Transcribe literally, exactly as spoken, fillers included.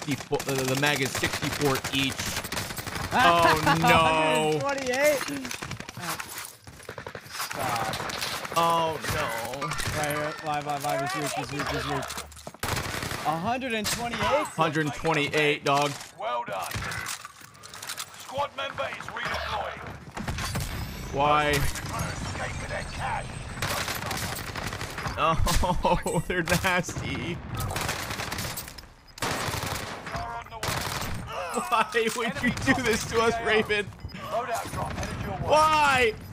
sixty-four. Uh, the mag is sixty-four each. Oh no! twenty-eight. Stop. Oh no! Right here, live, live, live. This week, this week, this week. one hundred twenty-eight. one hundred twenty-eight, dog. Well done. Squad member is redeploying. Why? Escape with their cash. Oh, they're nasty. Why would you do this to us, Raven? Loadout drop headed your way. Why?